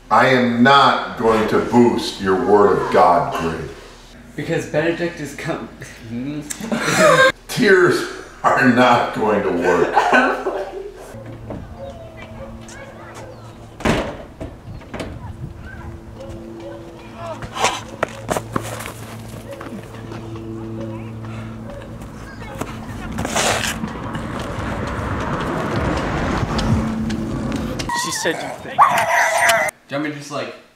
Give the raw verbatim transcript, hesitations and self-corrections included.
I am not going to boost your Word of God grade. Because Benedict is come. Tears are not going to work. She said you think. Do you want me to just like